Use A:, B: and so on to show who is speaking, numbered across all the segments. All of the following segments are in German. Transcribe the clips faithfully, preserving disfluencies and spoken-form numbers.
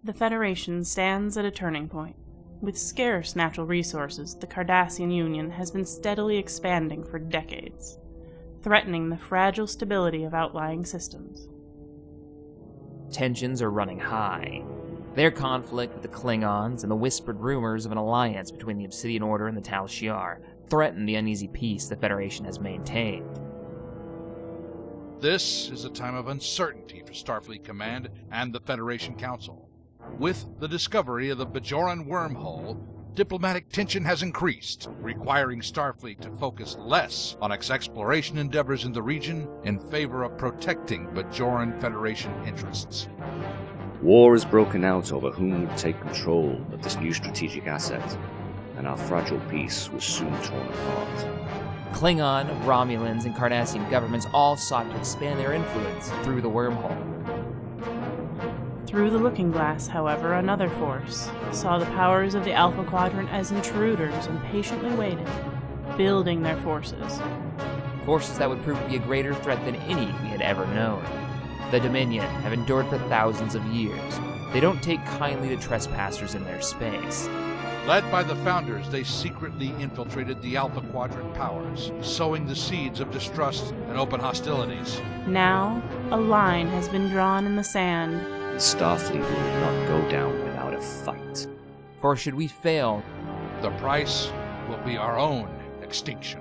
A: The Federation stands at a turning point. With scarce natural resources, the Cardassian Union has been steadily expanding for decades, threatening the fragile stability of outlying systems.
B: Tensions are running high. Their conflict with the Klingons and the whispered rumors of an alliance between the Obsidian Order and the Tal Shiar threaten the uneasy peace the Federation has maintained.
C: This is a time of uncertainty for Starfleet Command and the Federation Council. With the discovery of the Bajoran wormhole, diplomatic tension has increased, requiring Starfleet to focus less on its exploration endeavors in the region in favor of protecting Bajoran Federation interests.
D: War has broken out over whom would take control of this new strategic asset, and our fragile peace was soon torn apart.
B: Klingon, Romulans, and Cardassian governments all sought to expand their influence through the wormhole.
A: Through the Looking Glass, however, another force saw the powers of the Alpha Quadrant as intruders and patiently waited, building their forces.
B: Forces that would prove to be a greater threat than any we had ever known. The Dominion have endured for thousands of years. They don't take kindly to trespassers in their space.
C: Led by the Founders, they secretly infiltrated the Alpha Quadrant powers, sowing the seeds of distrust and open hostilities.
A: Now, a line has been drawn in the sand.
D: Starfleet will not go down without a fight.
B: For should we fail,
C: the price will be our own extinction.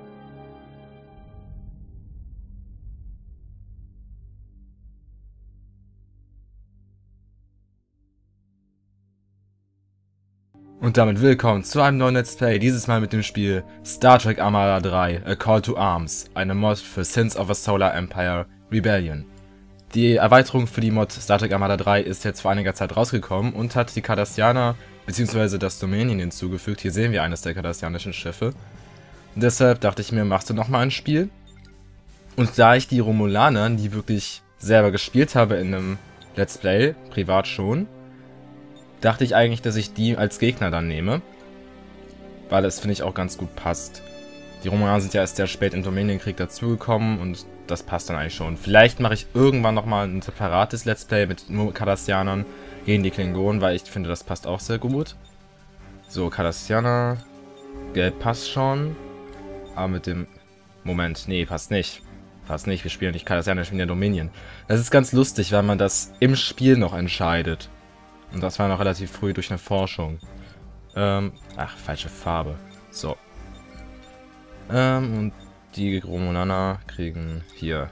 E: Und damit willkommen zu einem neuen Let's Play, dieses Mal mit dem Spiel Star Trek Armada drei A Call to Arms, eine Mod für Sins of a Solar Empire Rebellion. Die Erweiterung für die Mod Star Trek Armada drei ist jetzt vor einiger Zeit rausgekommen und hat die Cardassianer bzw. das Dominion hinzugefügt. Hier sehen wir eines der cardassianischen Schiffe. Und deshalb dachte ich mir, machst du nochmal ein Spiel? Und da ich die Romulaner, die wirklich selber gespielt habe in einem Let's Play, privat schon, dachte ich eigentlich, dass ich die als Gegner dann nehme, weil es, finde ich, auch ganz gut passt. Die Romulaner sind ja erst sehr spät im Dominienkrieg dazugekommen und das passt dann eigentlich schon. Vielleicht mache ich irgendwann nochmal ein separates Let's Play mit nur Cardassianern gegen die Klingonen, weil ich finde, das passt auch sehr gut. So, Cardassianer, Gelb passt schon, aber mit dem... Moment, nee, passt nicht. Passt nicht, wir spielen nicht Cardassianer, wir spielen ja Dominion. Das ist ganz lustig, weil man das im Spiel noch entscheidet. Und das war noch relativ früh durch eine Forschung. Ähm, ach, falsche Farbe. So. Ähm, und die Romulaner kriegen hier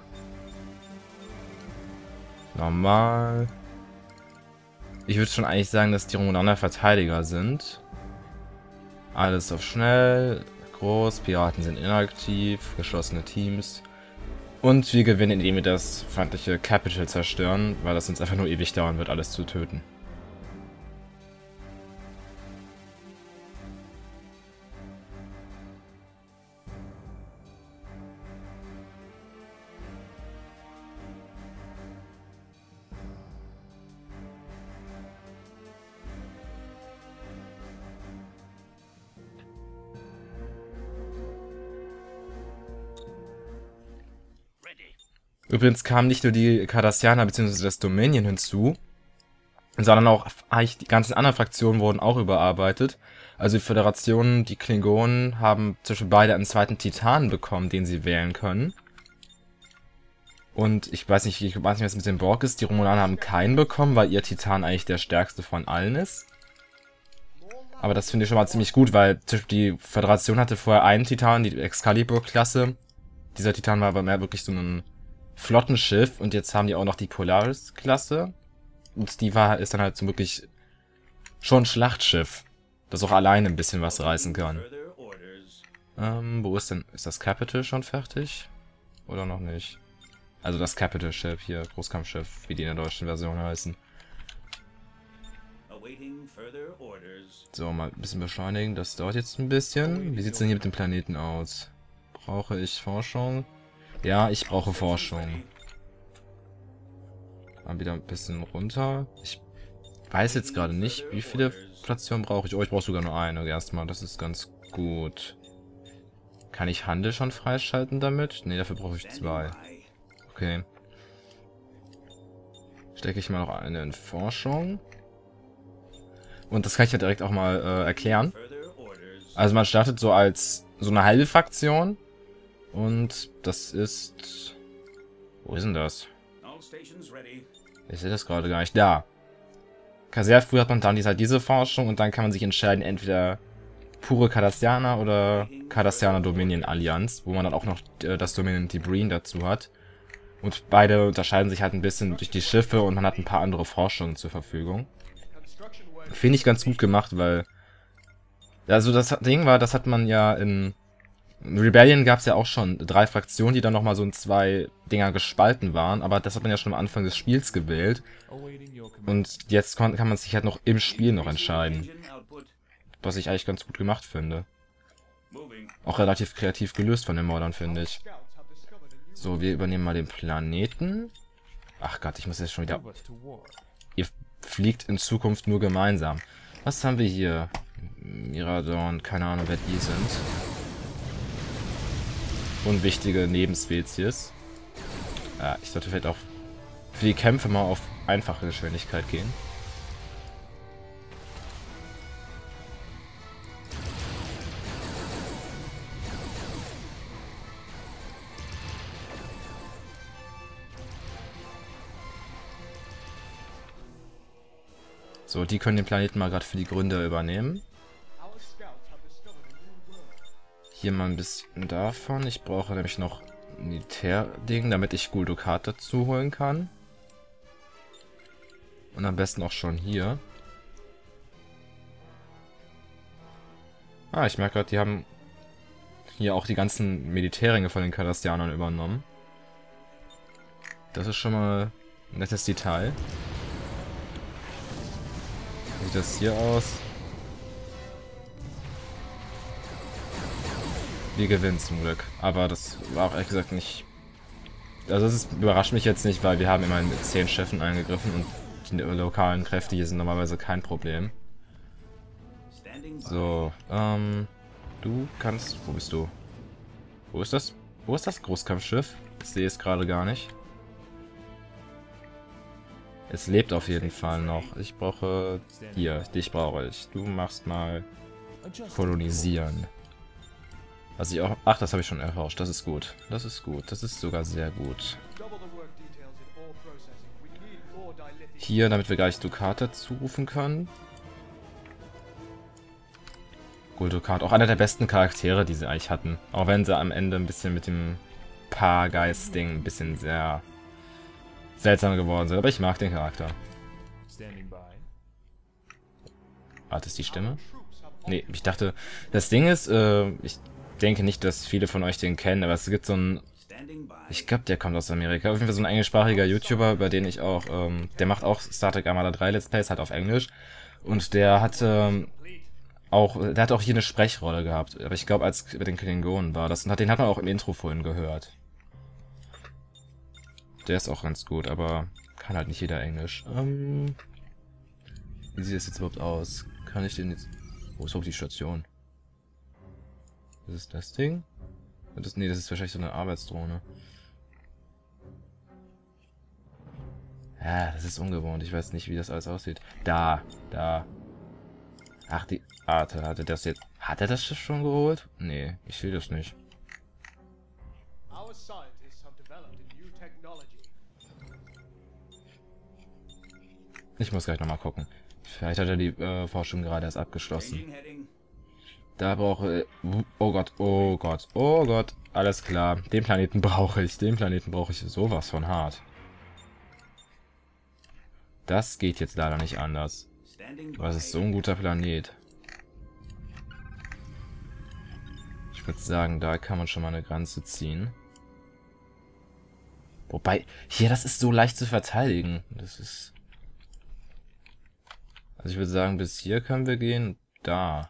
E: normal. Ich würde schon eigentlich sagen, dass die Romulaner Verteidiger sind. Alles auf schnell, groß, Piraten sind inaktiv, geschlossene Teams. Und wir gewinnen, indem wir das feindliche Capital zerstören, weil das uns einfach nur ewig dauern wird, alles zu töten. Übrigens kamen nicht nur die Cardassianer bzw. das Dominion hinzu, sondern auch eigentlich die ganzen anderen Fraktionen wurden auch überarbeitet. Also die Föderation, die Klingonen haben zwischen beide einen zweiten Titan bekommen, den sie wählen können. Und ich weiß nicht, ich weiß nicht, was mit dem Borg ist. Die Romulaner haben keinen bekommen, weil ihr Titan eigentlich der stärkste von allen ist. Aber das finde ich schon mal ziemlich gut, weil die Föderation hatte vorher einen Titan, die Excalibur-Klasse. Dieser Titan war aber mehr wirklich so ein Flottenschiff und jetzt haben die auch noch die Polaris-Klasse. Und die war, ist dann halt so wirklich schon ein Schlachtschiff, das auch alleine ein bisschen was reißen kann. Ähm, wo ist denn, ist das Capital schon fertig? Oder noch nicht? Also das Capital-Ship hier, Großkampfschiff, wie die in der deutschen Version heißen. So, mal ein bisschen beschleunigen, das dauert jetzt ein bisschen. Wie sieht es denn hier mit dem Planeten aus? Brauche ich Forschung? Ja, ich brauche Forschung. Mal wieder ein bisschen runter. Ich weiß jetzt gerade nicht, wie viele Stationen brauche ich. Oh, ich brauche sogar nur eine erstmal. Das ist ganz gut. Kann ich Handel schon freischalten damit? Ne, dafür brauche ich zwei. Okay. Stecke ich mal noch eine in Forschung. Und das kann ich ja direkt auch mal äh, erklären. Also man startet so als so eine halbe Fraktion. Und das ist... Wo ist denn das? Ich sehe das gerade gar nicht. Da. Sehr früh hat man dann halt diese Forschung und dann kann man sich entscheiden, entweder pure Cardassianer oder Cardassianer Dominion Allianz, wo man dann auch noch äh, das Dominion Debreen dazu hat. Und beide unterscheiden sich halt ein bisschen durch die Schiffe und man hat ein paar andere Forschungen zur Verfügung. Finde ich ganz gut gemacht, weil... Also das Ding war, das hat man ja in... In Rebellion gab es ja auch schon drei Fraktionen, die dann nochmal so in zwei Dinger gespalten waren, aber das hat man ja schon am Anfang des Spiels gewählt. Und jetzt kann man sich halt noch im Spiel noch entscheiden. Was ich eigentlich ganz gut gemacht finde. Auch relativ kreativ gelöst von den Modern, finde ich. So, wir übernehmen mal den Planeten. Ach Gott, ich muss jetzt schon wieder... Ihr fliegt in Zukunft nur gemeinsam. Was haben wir hier? Miradorn, keine Ahnung, wer die sind. Unwichtige Nebenspezies. Ja, ich sollte vielleicht auch für die Kämpfe mal auf einfache Geschwindigkeit gehen. So, die können den Planeten mal gerade für die Gründer übernehmen. Hier mal ein bisschen davon. Ich brauche nämlich noch ein Militärding, damit ich Gul Dukat dazu holen kann. Und am besten auch schon hier. Ah, ich merke gerade, die haben hier auch die ganzen Militärringe von den Cardassianern übernommen. Das ist schon mal ein nettes Detail. Wie sieht das hier aus? Wir gewinnen zum Glück. Aber das war auch ehrlich gesagt nicht... Also das ist, überrascht mich jetzt nicht, weil wir haben immerhin mit zehn Schiffen eingegriffen und die lokalen Kräfte hier sind normalerweise kein Problem. So, ähm... Du kannst... Wo bist du? Wo ist das? Wo ist das Großkampfschiff? Ich sehe es gerade gar nicht. Es lebt auf jeden Fall noch. Ich brauche... Hier, dich brauche ich. Du machst mal... Kolonisieren. Was ich auch... Ach, das habe ich schon erforscht. Das ist gut. Das ist gut. Das ist sogar sehr gut. Hier, damit wir gleich Dukat dazu rufen können. Gul Dukat, auch einer der besten Charaktere, die sie eigentlich hatten. Auch wenn sie am Ende ein bisschen mit dem Paargeist-Ding ein bisschen sehr seltsam geworden sind. Aber ich mag den Charakter. Warte, ist die Stimme? Nee, ich dachte... Das Ding ist, äh, ich denke nicht, dass viele von euch den kennen, aber es gibt so einen... Ich glaube, der kommt aus Amerika. Auf jeden Fall so ein englischsprachiger YouTuber, über den ich auch... Ähm, der macht auch Star Trek Armada drei Let's Plays, halt auf Englisch. Und der hat ähm, auch... Der hat auch hier eine Sprechrolle gehabt. Aber ich glaube, als bei den Klingonen war das. Und den hat man auch im Intro vorhin gehört. Der ist auch ganz gut, aber kann halt nicht jeder Englisch. Ähm, wie sieht das jetzt überhaupt aus? Kann ich den jetzt... Wo ist überhaupt die Station? Das ist das Ding? Das, nee, das ist wahrscheinlich so eine Arbeitsdrohne. Ja, das ist ungewohnt. Ich weiß nicht, wie das alles aussieht. Da, da. Ach, die Arte hatte das jetzt... Hat er das Schiff schon geholt? Nee, ich sehe das nicht. Ich muss gleich nochmal gucken. Vielleicht hat er die äh, Forschung gerade erst abgeschlossen. Da brauche ich... Oh Gott, oh Gott, oh Gott. Alles klar. Den Planeten brauche ich. Den Planeten brauche ich sowas von hart. Das geht jetzt leider nicht anders. Was ist so ein guter Planet? Ich würde sagen, da kann man schon mal eine Grenze ziehen. Wobei, hier, das ist so leicht zu verteidigen. Das ist... Also ich würde sagen, bis hier können wir gehen. Da.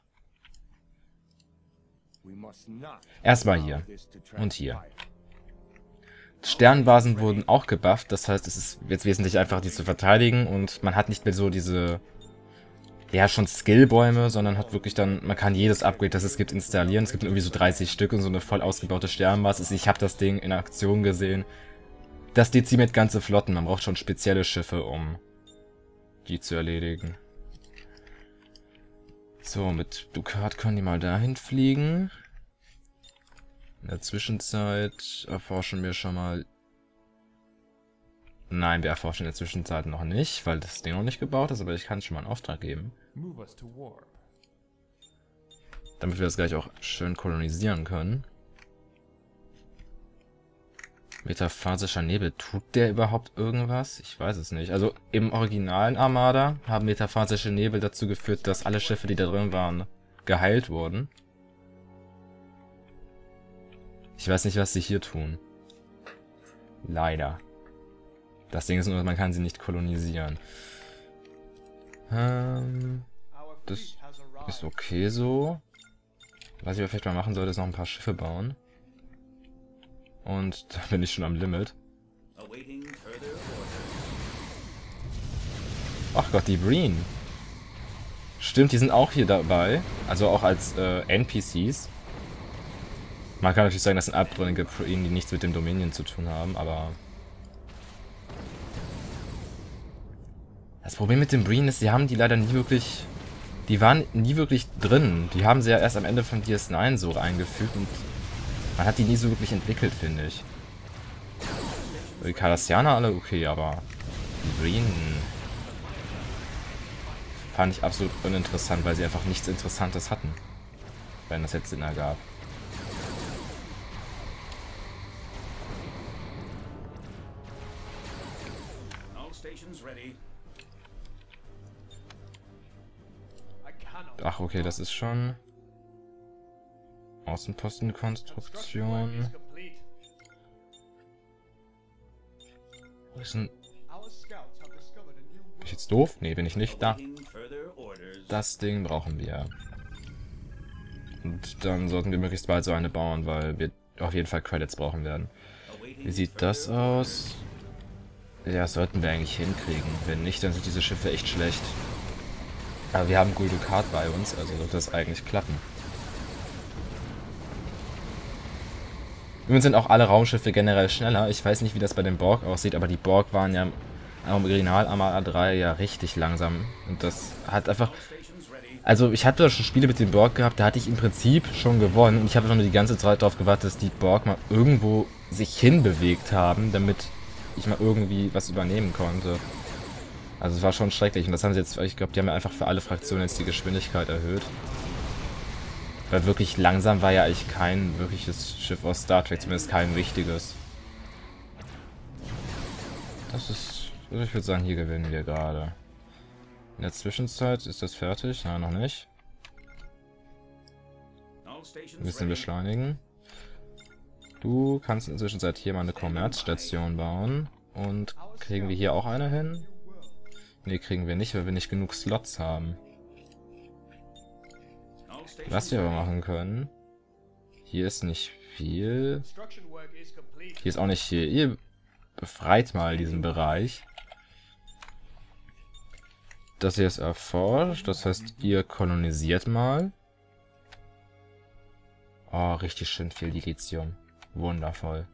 E: Erstmal hier. Und hier. Sternbasen wurden auch gebufft. Das heißt, es ist jetzt wesentlich einfacher, die zu verteidigen. Und man hat nicht mehr so diese... Ja, schon Skillbäume, sondern hat wirklich dann... Man kann jedes Upgrade, das es gibt, installieren. Es gibt irgendwie so dreißig Stück und so eine voll ausgebaute Sternbasis. Ich habe das Ding in Aktion gesehen. Das dezimiert ganze Flotten. Man braucht schon spezielle Schiffe, um die zu erledigen. So, mit Dukat können die mal dahin fliegen. In der Zwischenzeit erforschen wir schon mal... Nein, wir erforschen in der Zwischenzeit noch nicht, weil das Ding noch nicht gebaut ist, aber ich kann schon mal einen Auftrag geben. Damit wir das gleich auch schön kolonisieren können. Metaphasischer Nebel, tut der überhaupt irgendwas? Ich weiß es nicht. Also im originalen Armada haben metaphasische Nebel dazu geführt, dass alle Schiffe, die da drin waren, geheilt wurden. Ich weiß nicht, was sie hier tun. Leider. Das Ding ist nur, man kann sie nicht kolonisieren. Ähm, das ist okay so. Was ich aber vielleicht mal machen sollte, ist noch ein paar Schiffe bauen. Und da bin ich schon am Limit. Ach Gott, die Breen. Stimmt, die sind auch hier dabei. Also auch als äh, N P Cs. Man kann natürlich sagen, das sind abtrünnige Breen, die nichts mit dem Dominion zu tun haben, aber... Das Problem mit den Breen ist, sie haben die leider nie wirklich... Die waren nie wirklich drin. Die haben sie ja erst am Ende von D S neun so eingefügt und... Man hat die nie so wirklich entwickelt, finde ich. Die Cardassianer alle okay, aber die Breen fand ich absolut uninteressant, weil sie einfach nichts Interessantes hatten. Wenn das jetzt Sinn ergab. Ach, okay, das ist schon... Außenpostenkonstruktion. Wo ist denn... Bin ich jetzt doof? Nee, bin ich nicht. Da. Das Ding brauchen wir. Und dann sollten wir möglichst bald so eine bauen, weil wir auf jeden Fall Credits brauchen werden. Wie sieht das aus? Ja, das sollten wir eigentlich hinkriegen. Wenn nicht, dann sind diese Schiffe echt schlecht. Aber wir haben Gul Dukat bei uns, also sollte das eigentlich klappen. Übrigens sind auch alle Raumschiffe generell schneller. Ich weiß nicht, wie das bei den Borg aussieht, aber die Borg waren ja im Original Armada drei ja richtig langsam. Und das hat einfach... Also ich hatte schon Spiele mit den Borg gehabt, da hatte ich im Prinzip schon gewonnen. Und ich habe einfach nur die ganze Zeit darauf gewartet, dass die Borg mal irgendwo sich hinbewegt haben, damit ich mal irgendwie was übernehmen konnte. Also es war schon schrecklich. Und das haben sie jetzt... Ich glaube, die haben ja einfach für alle Fraktionen jetzt die Geschwindigkeit erhöht. Weil wirklich langsam war ja eigentlich kein wirkliches Schiff aus Star Trek, zumindest kein richtiges. Das ist... Also ich würde sagen, hier gewinnen wir gerade. In der Zwischenzeit ist das fertig? Nein, noch nicht. Ein bisschen beschleunigen. Du kannst in der Zwischenzeit hier mal eine Kommerzstation bauen. Und kriegen wir hier auch eine hin? Ne, kriegen wir nicht, weil wir nicht genug Slots haben. Was wir aber machen können, hier ist nicht viel. Hier ist auch nicht viel. Ihr befreit mal diesen Bereich. Das hier ist erforscht, das heißt, ihr kolonisiert mal. Oh, richtig schön viel Lithium. Wundervoll.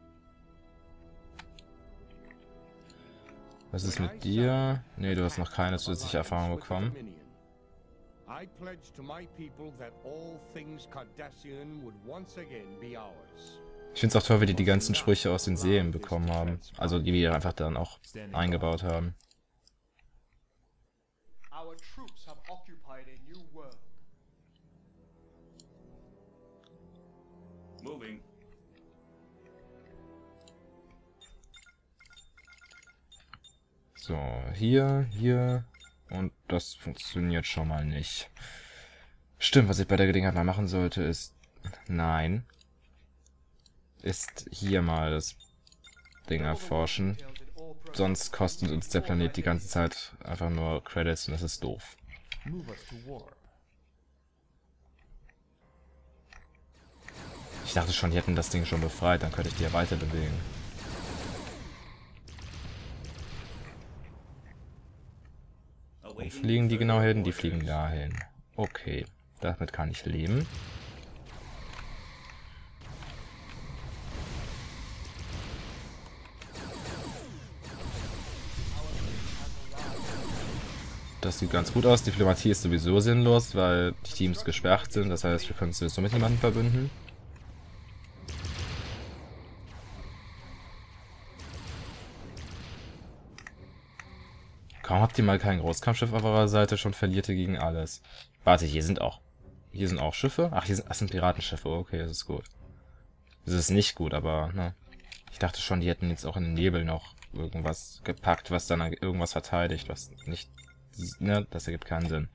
E: Was ist mit dir? Ne, du hast noch keine zusätzliche Erfahrung bekommen. I pledge to my people that all things Cardassian would once again be ours. Ich finde es auch toll, wie die die ganzen Sprüche aus den Serien bekommen haben. Also die wir einfach dann auch eingebaut haben. Our troops have occupied a new world. Moving. So, hier, hier. Und das funktioniert schon mal nicht. Stimmt, was ich bei der Gelegenheit mal machen sollte, ist... Nein. Ist hier mal das Ding erforschen. Sonst kostet uns der Planet die ganze Zeit einfach nur Credits und das ist doof. Ich dachte schon, die hätten das Ding schon befreit, dann könnte ich die ja weiter bewegen. Wo fliegen die genau hin? Die fliegen dahin. Okay, damit kann ich leben. Das sieht ganz gut aus. Diplomatie ist sowieso sinnlos, weil die Teams gesperrt sind. Das heißt, wir können uns sowieso mit niemandem verbünden. Kaum habt ihr mal kein Großkampfschiff auf eurer Seite, schon verliert ihr gegen alles. Warte, hier sind auch... Hier sind auch Schiffe? Ach, hier sind, das sind Piratenschiffe. Okay, das ist gut. Das ist nicht gut, aber, ne. Ich dachte schon, die hätten jetzt auch in den Nebel noch irgendwas gepackt, was dann irgendwas verteidigt, was nicht... Ne, das ergibt keinen Sinn.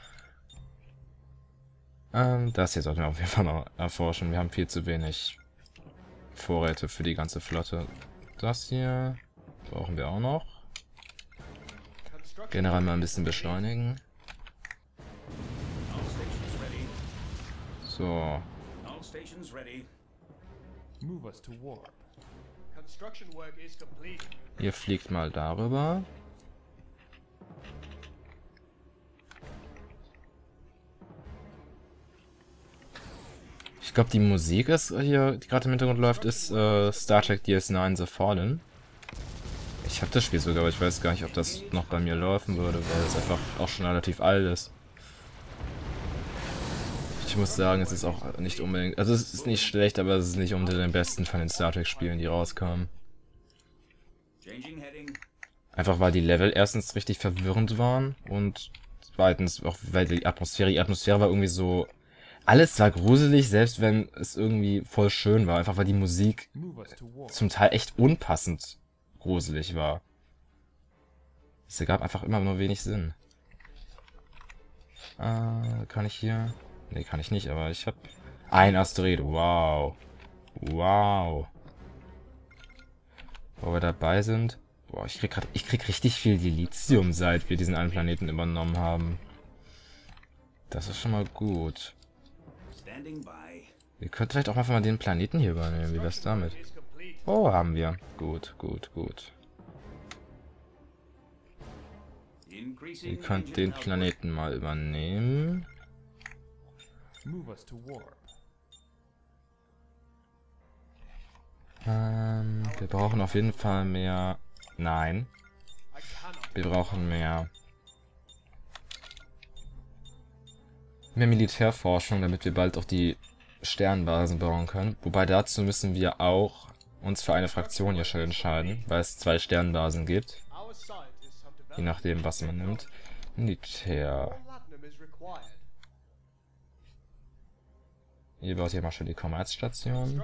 E: Ähm, das hier sollten wir auf jeden Fall noch erforschen. Wir haben viel zu wenig Vorräte für die ganze Flotte. Das hier brauchen wir auch noch. Generell mal ein bisschen beschleunigen. So. Ihr fliegt mal darüber. Ich glaube, die Musik ist hier, die gerade im Hintergrund läuft, ist äh, Star Trek D S neun The Fallen. Ich habe das Spiel sogar, aber ich weiß gar nicht, ob das noch bei mir laufen würde, weil es einfach auch schon relativ alt ist. Ich muss sagen, es ist auch nicht unbedingt... Also es ist nicht schlecht, aber es ist nicht unter den besten von den Star Trek Spielen, die rauskamen. Einfach weil die Level erstens richtig verwirrend waren und zweitens auch weil die Atmosphäre... Die Atmosphäre war irgendwie so... Alles war gruselig, selbst wenn es irgendwie voll schön war. Einfach weil die Musik zum Teil echt unpassend gruselig war. Es ergab einfach immer nur wenig Sinn. Äh, kann ich hier... Ne, kann ich nicht, aber ich habe ein Asteroid. Wow. Wow. Wo wir dabei sind. Boah, ich krieg grad, ich krieg richtig viel Dilithium, seit wir diesen einen Planeten übernommen haben. Das ist schon mal gut. Wir könnten vielleicht auch einfach mal den Planeten hier übernehmen. Wie wär's damit? Oh, haben wir. Gut, gut, gut. Ihr könnt den Planeten mal übernehmen. Ähm, wir brauchen auf jeden Fall mehr... Nein. Wir brauchen mehr... Mehr Militärforschung, damit wir bald auch die Sternbasen bauen können. Wobei dazu müssen wir auch uns für eine Fraktion hier schon entscheiden, weil es zwei Sternbasen gibt. Je nachdem, was man nimmt. Militär. Ihr baut hier mal schon die Kommerzstation.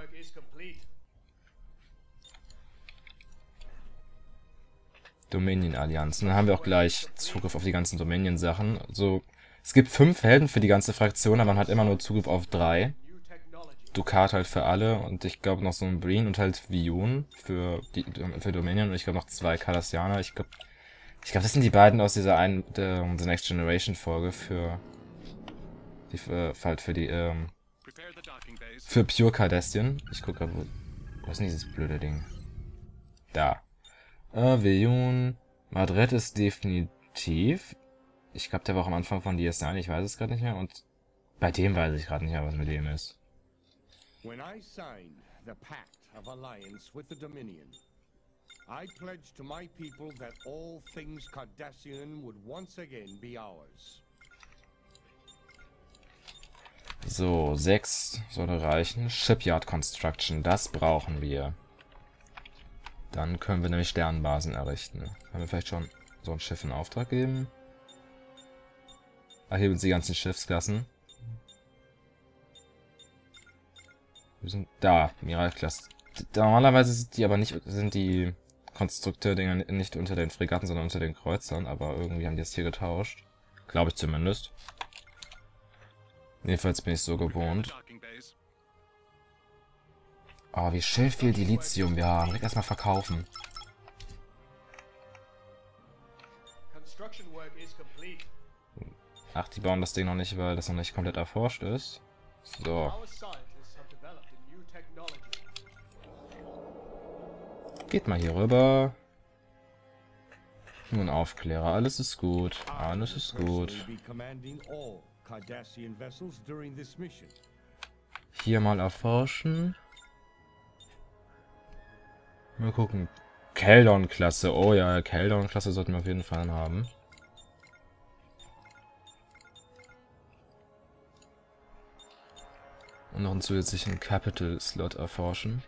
E: Dominion-Allianzen. Dann haben wir auch gleich Zugriff auf die ganzen Dominion-Sachen. Also, es gibt fünf Helden für die ganze Fraktion, aber man hat immer nur Zugriff auf drei. Dukat halt für alle und ich glaube noch so ein Breen und halt Viyun für, die, für Dominion und ich glaube noch zwei Cardassianer. Ich glaube, ich glaube, das sind die beiden aus dieser einen der, der Next Generation Folge für die für, halt für die ähm, für Pure Cardassian. Ich gucke gerade, wo, wo ist denn dieses blöde Ding? Da. Äh, Viyun. Madrid ist definitiv. Ich glaube, der war auch am Anfang von D S neun, ich weiß es gerade nicht mehr. Und bei dem weiß ich gerade nicht mehr, was mit dem ist.
F: When I signed the Pact of Alliance with the Dominion, I pledged to my people that all things Cardassian would once again be ours.
E: So, sechs soll reichen. Shipyard Construction, das brauchen wir. Dann können wir nämlich Sternbasen errichten. Können wir vielleicht schon so ein Schiff in Auftrag geben? Ach, hier sind die ganzen Schiffsklassen. Wir sind da, Miralklasse. Normalerweise sind die aber nicht, sind die Konstrukteur-Dinger nicht unter den Fregatten, sondern unter den Kreuzern, aber irgendwie haben die es hier getauscht. Glaube ich zumindest. Jedenfalls bin ich so gewohnt. Oh, wie schön viel Dilithium wir haben. Direkt erstmal verkaufen. Ach, die bauen das Ding noch nicht, weil das noch nicht komplett erforscht ist. So. Geht mal hier rüber. Nun Aufklärer. Alles ist gut. Alles ist gut. Hier mal erforschen. Mal gucken. Keldon-Klasse. Oh ja, Keldon-Klasse sollten wir auf jeden Fall haben. Und noch einen zusätzlichen Capital-Slot erforschen.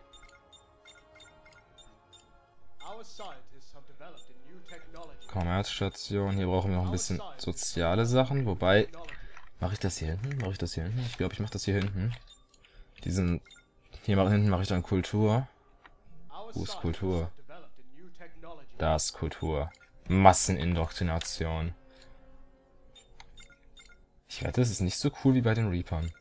E: Kommerzstation. Hier brauchen wir noch ein bisschen soziale Sachen. Wobei, mache ich das hier hinten? Mache ich das hier hinten? Ich glaube, ich mache das hier hinten. Diesen, hier hinten mache ich dann Kultur. Wo ist Kultur? Da ist Kultur. Massenindoktrination. Ich wette, das ist nicht so cool wie bei den Reapern.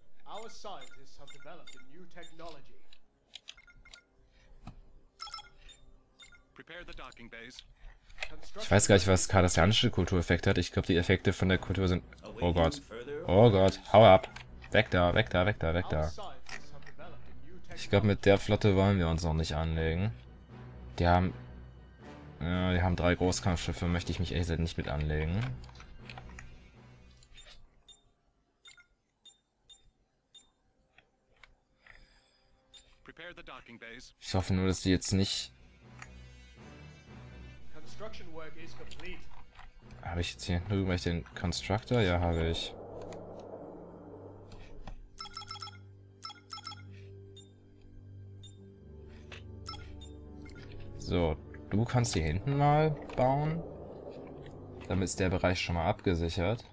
E: Ich weiß gar nicht, was kardassianische Kultureffekte hat. Ich glaube, die Effekte von der Kultur sind... Oh Gott. Oh Gott. Hau ab. Weg da, weg da, weg da, weg da. Ich glaube, mit der Flotte wollen wir uns noch nicht anlegen. Die haben... Ja, die haben drei Großkampfschiffe. Möchte ich mich ehrlich gesagt nicht mit anlegen. Ich hoffe nur, dass die jetzt nicht... Habe ich jetzt hier drüben den Constructor? Ja, habe ich. So, du kannst hier hinten mal bauen. Damit ist der Bereich schon mal abgesichert.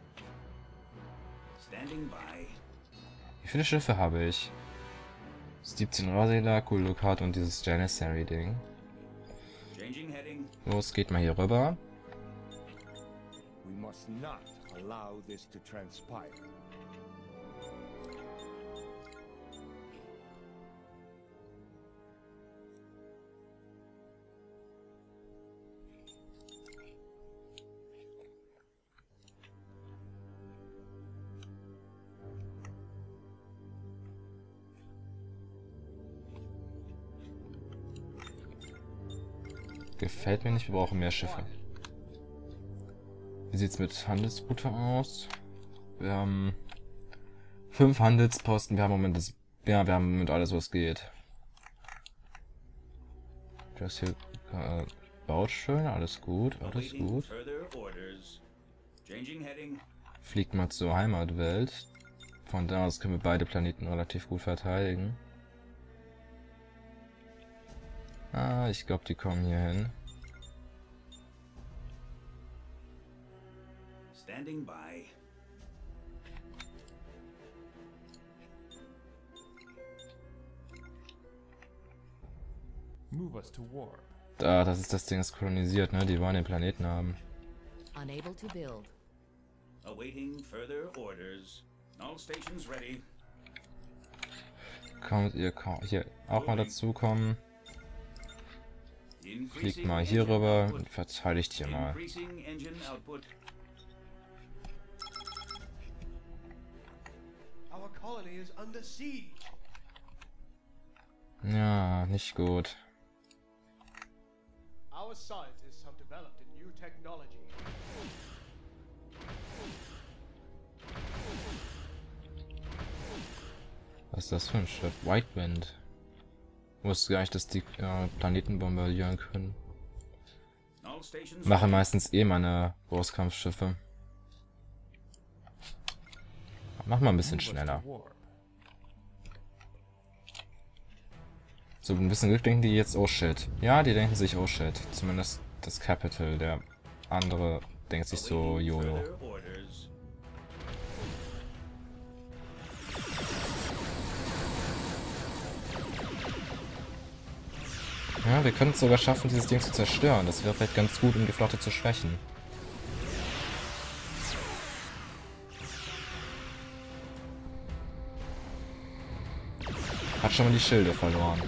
E: Wie viele Schiffe habe ich? siebzehn Rasila, Kulukat und dieses Janissary-Ding. Los, geht mal hier rüber. Gefällt mir nicht, wir brauchen mehr Schiffe. Wie sieht's mit Handelsroute aus? Wir haben fünf Handelsposten, wir haben im Moment das, ja, wir haben im Moment alles, was geht. Das hier äh, baut schön, alles gut, alles gut. Fliegt mal zur Heimatwelt. Von da aus können wir beide Planeten relativ gut verteidigen. Ah, ich glaube, die kommen hier hin.
G: Standing by.
F: Move us to warp.
E: Da, das ist das Ding, das kolonisiert, ne? Die wollen den Planeten haben.
G: Unable to build. Awaiting further orders. All stations ready.
E: Kommt ihr hier auch mal dazu kommen? Fliegt mal hier rüber und verteidigt hier mal. Ja, nicht gut. Was ist das für ein Schiff? White Wind. Ich wusste gar nicht, dass die äh, Planeten bombardieren können. Mache meistens eh meine Großkampfschiffe. Mach mal ein bisschen schneller. So, ein bisschen Glück denken die jetzt, oh shit. Ja, die denken sich, oh shit. Zumindest das Capital. Der andere denkt sich so, YOLO. Ja, wir können es sogar schaffen, dieses Ding zu zerstören. Das wäre vielleicht ganz gut, um die Flotte zu schwächen. Hat schon mal die Schilde verloren.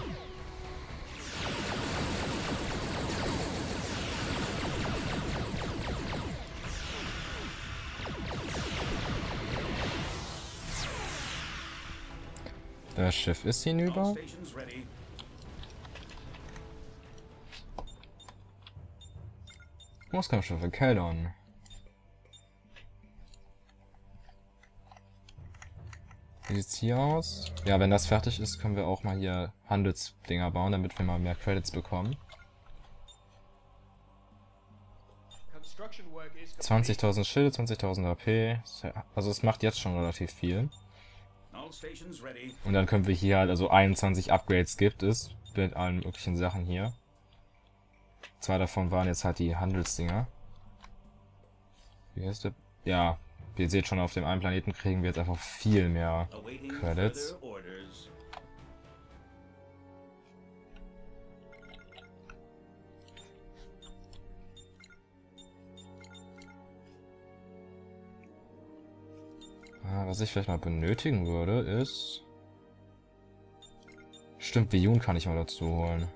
E: Das Schiff ist hinüber. Großkampfschiffe, Keldon. Wie sieht's hier aus? Ja, wenn das fertig ist, können wir auch mal hier Handelsdinger bauen, damit wir mal mehr Credits bekommen. zwanzigtausend Schilde, zwanzigtausend H P. Also es macht jetzt schon relativ viel.
G: All stations ready.
E: Und dann können wir hier halt, also einundzwanzig Upgrades gibt es, mit allen möglichen Sachen hier. Zwei davon waren jetzt halt die Handelsdinger. Wie heißt der? Ja, wie ihr seht schon, auf dem einen Planeten kriegen wir jetzt einfach viel mehr Credits. Ah, was ich vielleicht mal benötigen würde, ist... Stimmt, Viyun kann ich mal dazu holen.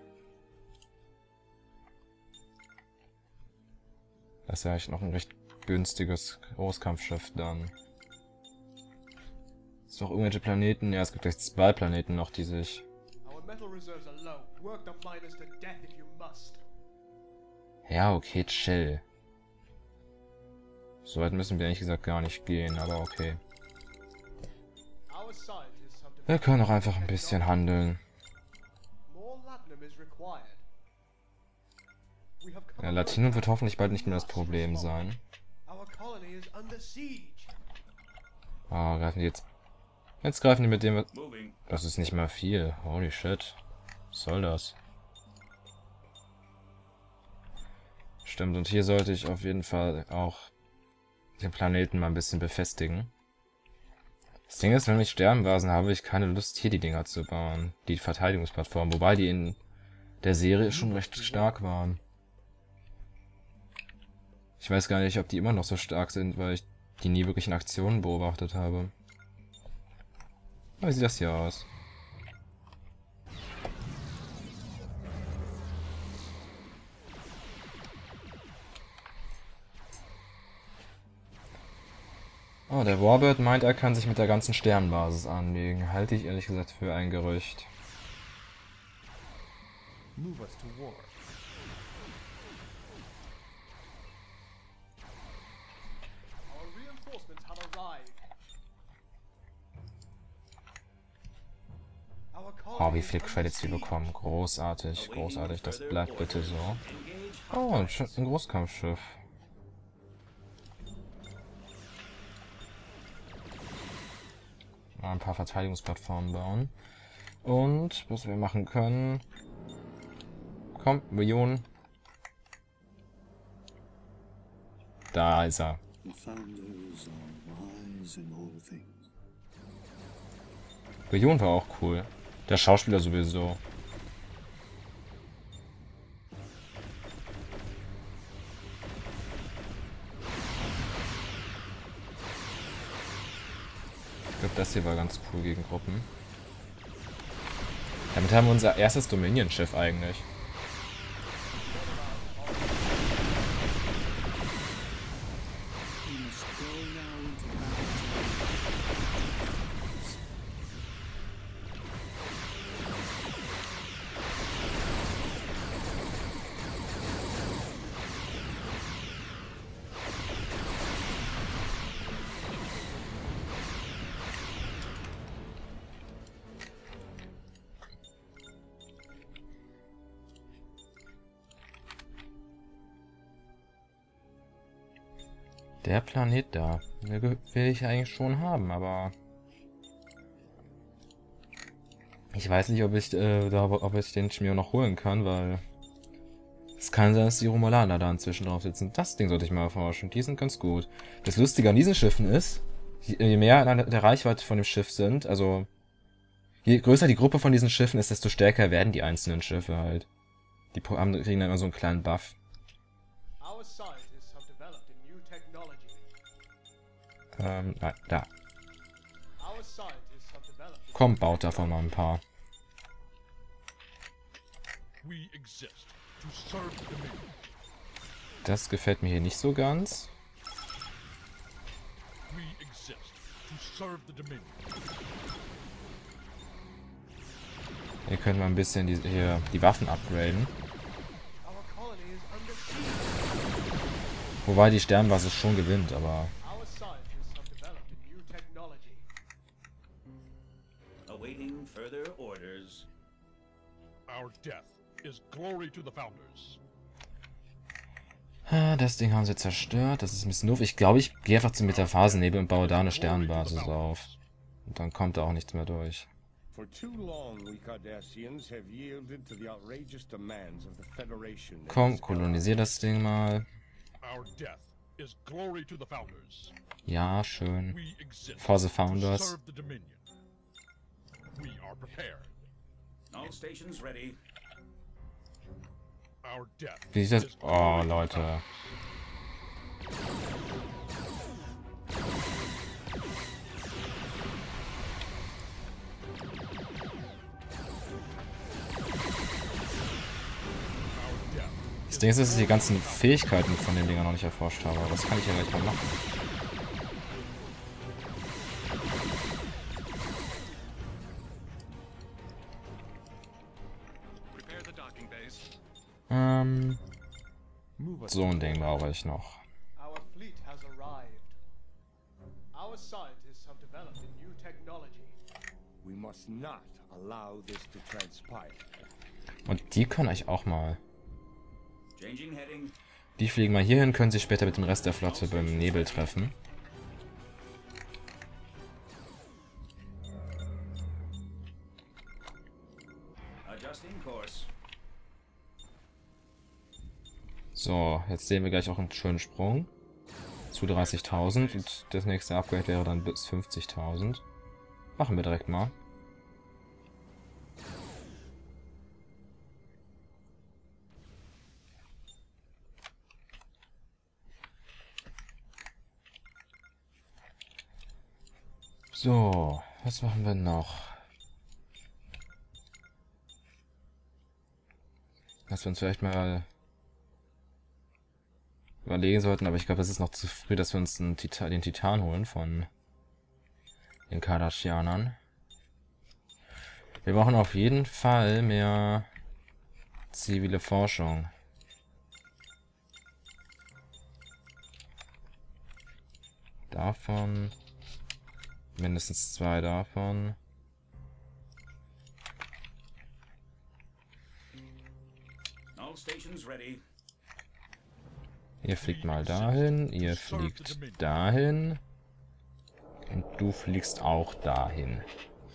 E: Das ist ja echt noch ein recht günstiges Großkampfschiff dann. Ist doch irgendwelche Planeten? Ja, es gibt gleich zwei Planeten noch, die sich... Ja, okay, chill. So weit müssen wir ehrlich gesagt gar nicht gehen, aber okay. Wir können auch einfach ein bisschen handeln. Ja, Latinum wird hoffentlich bald nicht mehr das Problem sein. Ah, greifen die jetzt... Jetzt greifen die mit dem... Das ist nicht mal viel. Holy shit. Was soll das? Stimmt, und hier sollte ich auf jeden Fall auch den Planeten mal ein bisschen befestigen. Das Ding ist, wenn ich Sternenbasen habe, habe ich keine Lust, hier die Dinger zu bauen. Die Verteidigungsplattform, wobei die in der Serie schon recht stark waren. Ich weiß gar nicht, ob die immer noch so stark sind, weil ich die nie wirklich in Aktionen beobachtet habe. Aber wie sieht das hier aus? Oh, der Warbird meint, er kann sich mit der ganzen Sternenbasis anlegen. Halte ich ehrlich gesagt für ein Gerücht.
F: Move us to war. Our reinforcements have arrived.
E: Oh, wie viele Credits wir bekommen. Großartig, großartig. Das bleibt bitte so. Oh, ein, Sch ein Großkampfschiff. Mal ein paar Verteidigungsplattformen bauen. Und was wir machen können... Komm, Millionen. Da ist er. Millionen war auch cool. Der Schauspieler sowieso. Ich glaube, das hier war ganz cool gegen Gruppen. Damit haben wir unser erstes Dominion-Schiff eigentlich. Der Planet da, den will ich eigentlich schon haben, aber ich weiß nicht, ob ich, äh, da, ob ich den mir noch holen kann, weil es kann sein, dass die Romulaner da inzwischen drauf sitzen. Das Ding sollte ich mal erforschen, die sind ganz gut. Das Lustige an diesen Schiffen ist, je mehr an der Reichweite von dem Schiff sind, also je größer die Gruppe von diesen Schiffen ist, desto stärker werden die einzelnen Schiffe halt. Die kriegen dann immer so einen kleinen Buff. Ähm, nein, da. Komm, baut davon mal ein paar. Das gefällt mir hier nicht so ganz. Hier können wir ein bisschen die, hier die Waffen upgraden. Wobei die Sternbasis schon gewinnt, aber... Das Ding haben sie zerstört. Das ist ein bisschen doof. Ich glaube, ich gehe einfach zum Metaphasenebel und baue da eine Sternbasis auf. Und dann kommt da auch nichts mehr durch.
F: For too long, we Cardassians have yielded to the outrageous demands of the Federation. and
E: Komm,
F: its
E: kolonisier das Ding mal.
C: Our death is glory to the founders.
E: Ja, schön.
C: We exist
E: For the
C: to
E: founders.
C: serve the Dominion. We are prepared.
G: All stations ready.
C: Our death
E: Wie sieht das?
C: is
E: Oh,
C: glory to the
E: Leute.
C: founders.
E: Das Ding ist, dass ich die ganzen Fähigkeiten von den Dingern noch nicht erforscht habe. Aber das kann ich ja gleich mal machen. Ähm, so ein Ding brauche ich noch.
H: Our fleet has arrived. Our scientists have developed a new technology.
F: We must not allow this to transpire.
E: Und die können euch auch mal.
G: Changing heading.
E: Die fliegen mal hierhin, können sich später mit dem Rest der Flotte beim Nebel treffen.
G: Adjusting course.
E: So, jetzt sehen wir gleich auch einen schönen Sprung. Zu dreißigtausend und das nächste Upgrade wäre dann bis fünfzigtausend. Machen wir direkt mal. So, was machen wir noch? Was wir uns vielleicht mal überlegen sollten, aber ich glaube, es ist noch zu früh, dass wir uns einen Titan, den Titan holen von den Cardassianern. Wir brauchen auf jeden Fall mehr zivile Forschung. Davon mindestens zwei davon.
G: All stations ready.
E: Ihr fliegt mal dahin, ihr fliegt dahin und du fliegst auch dahin.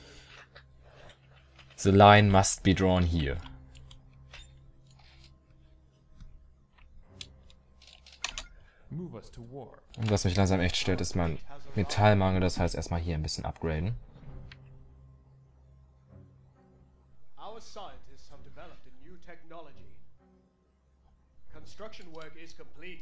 E: The line must be drawn here. Und was mich langsam echt stört, ist mein Metallmangel, das heißt erstmal hier ein bisschen upgraden.
H: Our scientists have developed a new technology. Construction work is complete.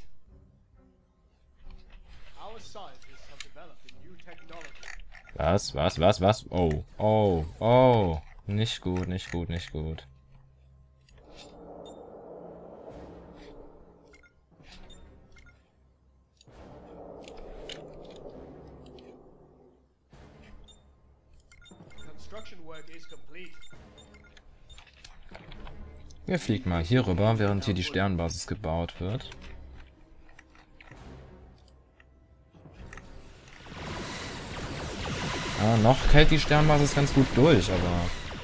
H: Our scientists have developed a new technology.
E: Was, was, was, was? Oh, oh, oh. Nicht gut, nicht gut, nicht gut.
H: Construction work is complete.
E: Wir fliegen mal hier rüber, während hier die Sternbasis gebaut wird. Ah, noch hält die Sternbasis ganz gut durch, aber...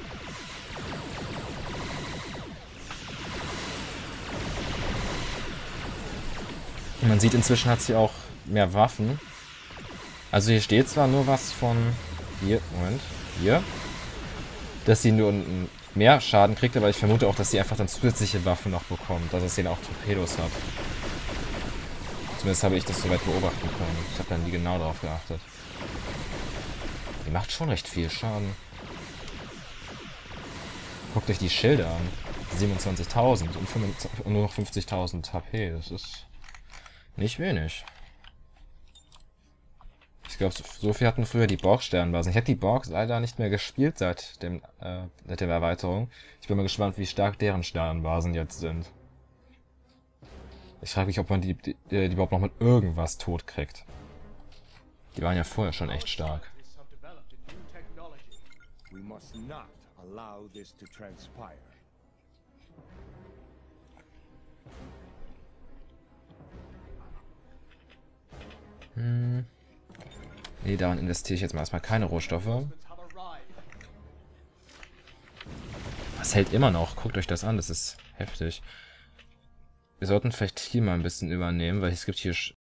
E: Man sieht, inzwischen hat sie auch mehr Waffen. Also hier steht zwar nur was von... Hier, Moment, hier. Dass sie nur mehr Schaden kriegt, aber ich vermute auch, dass sie einfach dann zusätzliche Waffen noch bekommt. Dass sie dann auch Torpedos hat. Zumindest habe ich das soweit beobachten können. Ich habe dann nie genau darauf geachtet. Die macht schon recht viel Schaden. Guckt euch die Schilder an. siebenundzwanzigtausend und nur noch fünfzigtausend H P. Das ist nicht wenig. Ich glaube, so viel hatten früher die Borg-Sternbasen. Ich hätte die Borgs leider nicht mehr gespielt seit dem äh, seit der Erweiterung. Ich bin mal gespannt, wie stark deren Sternbasen jetzt sind. Ich frage mich, ob man die, die, die überhaupt noch mit irgendwas tot kriegt. Die waren ja vorher schon echt stark.
F: We must not allow this to transpire.
E: Hm. Nee, daran investiere ich jetzt mal erstmal keine Rohstoffe. Das hält immer noch. Guckt euch das an, das ist heftig. Wir sollten vielleicht hier mal ein bisschen übernehmen, weil es gibt hier